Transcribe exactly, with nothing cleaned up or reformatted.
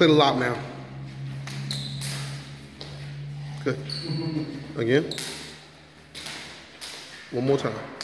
Play the lock now. Good. Again. One more time.